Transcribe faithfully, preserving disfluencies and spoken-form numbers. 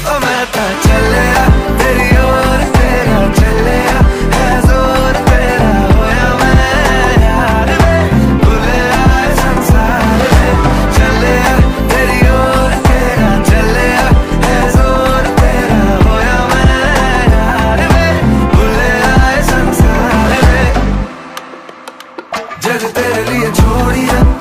ओ मैं तो चलिया तेरी ओर, तेरा चलिया है जोर तेरा, होया मैं यार वे भुलिया संसार में। चलिया तेरी ओर, तेरा चलिया है जोर तेरा, होया मैं यार वे भुलिया संसार में। जग तेरे लिए छोड़िया